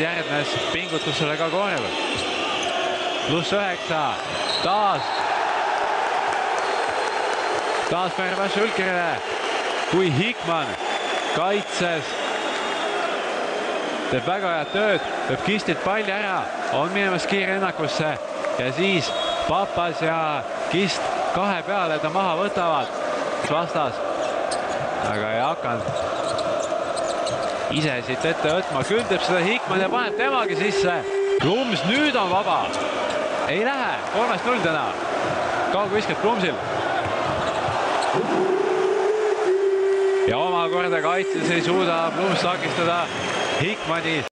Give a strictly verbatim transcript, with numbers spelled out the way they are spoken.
järgnes pingutusele ka korv. pluss üheksa, taas. taas Pärnu Sulkerile, kui Hikman kaitses. Teeb väga head tööd, teeb Kistilt palli ära, on minemas kiirrünnakusse ja siis Papas ja Kist kahe peale ta maha võtavad vastas. Aga ei hakanud ise siit ette võtma, küll teeb seda Hikman ja paneb temagi sisse. Plums nüüd on vaba. Ei lähe, kolmest null täna. Kaugvisked Plumsil. Ja omakorda kaitses ei suuda Plums takistada Hikmani.